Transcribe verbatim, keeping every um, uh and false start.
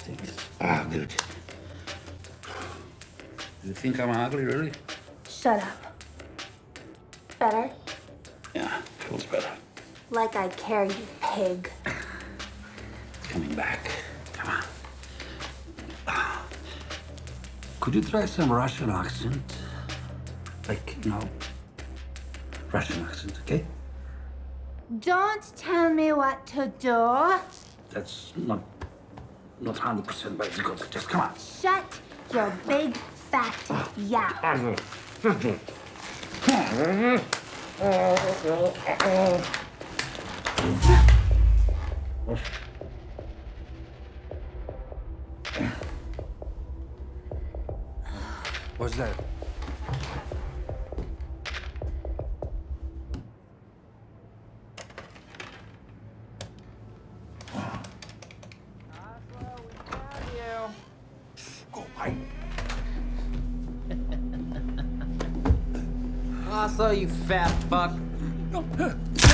Thanks. Ah, good. You think I'm ugly, really? Shut up. Better? Yeah, feels better. Like I care, you pig. It's coming back. Come on. Could you try some Russian accent? Like, you know, Russian accent, okay? Don't tell me what to do. That's not, not one hundred percent, but it's good. Just come on. Shut your big fat yap. What's that? I saw you fat fuck.